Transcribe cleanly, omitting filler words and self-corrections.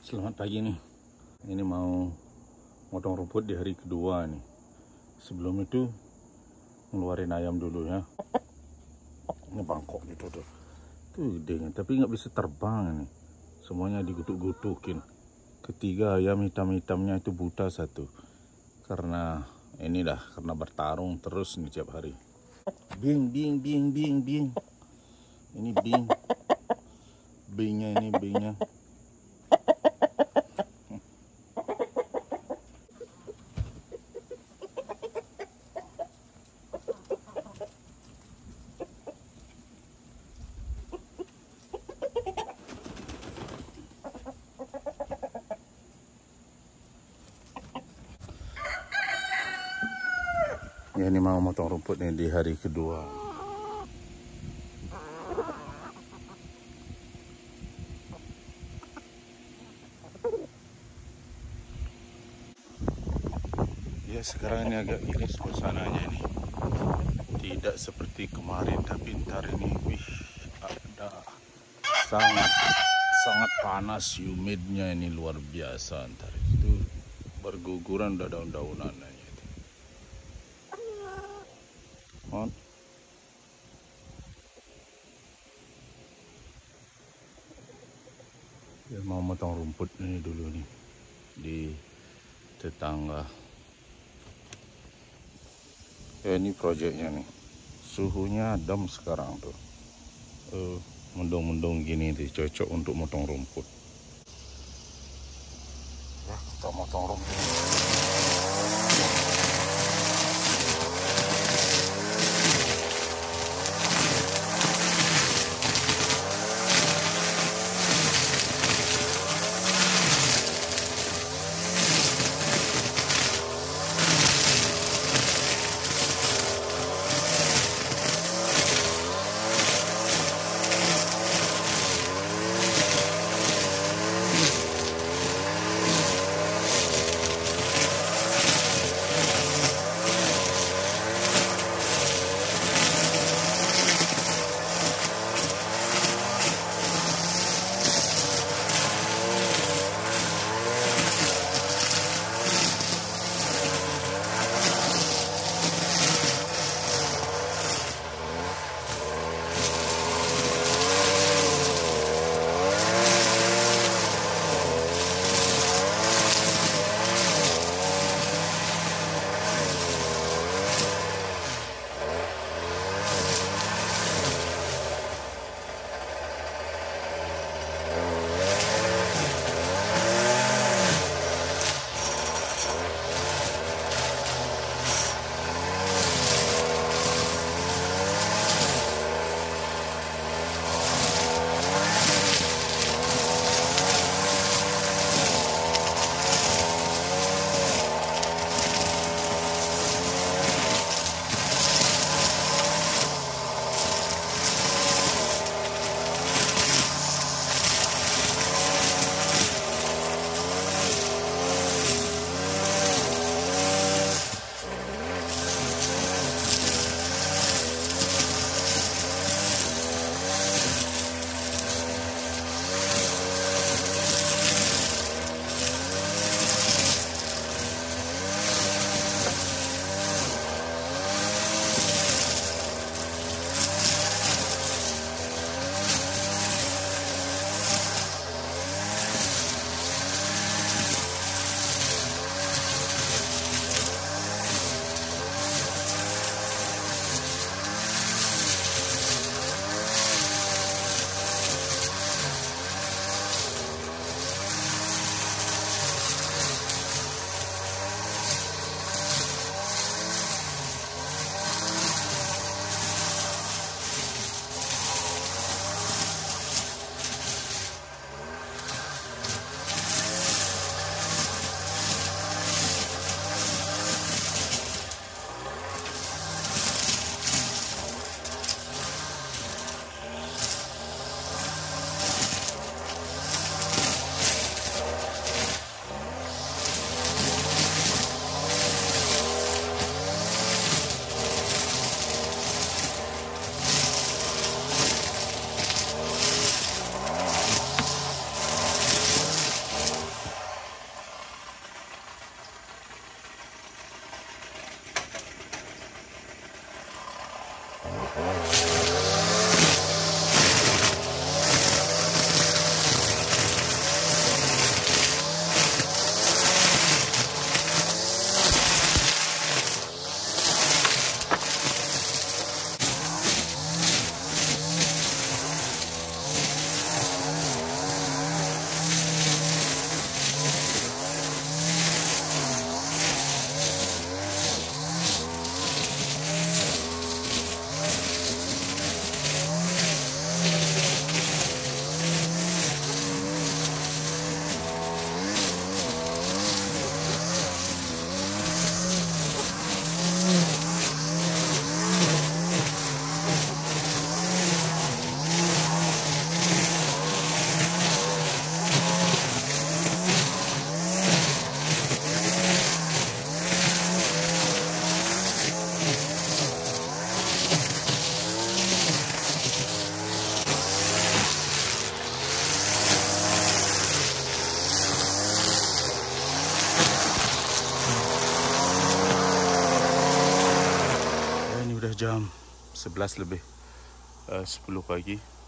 Selamat pagi nih. Ini mau motong rumput di hari kedua nih. Sebelum itu ngeluarin ayam dulu ya. Ini bangkok gitu tuh. Tuh gedenya, tapi nggak bisa terbang nih. Semuanya digutuk-gutukin. Ketiga ayam hitam-hitamnya itu buta satu. Karena karena bertarung terus nih tiap hari. Bing. Ini bing. Bingnya. Ya, ini mau motong rumput nih di hari kedua. Ya, sekarang ini agak gini suasananya nih. Tidak seperti kemarin, tapi ntar ini ada sangat panas, humidnya ini luar biasa. Ntar itu berguguran udah daun-daunannya. Ya, mau motong rumput ini dulu nih di tetangga. Ya, ini proyeknya nih. Suhunya adem sekarang tuh. Mendung-mendung gini nih, cocok untuk motong rumput. Ya, kita motong rumput. Sudah jam 11 lebih 10 pagi.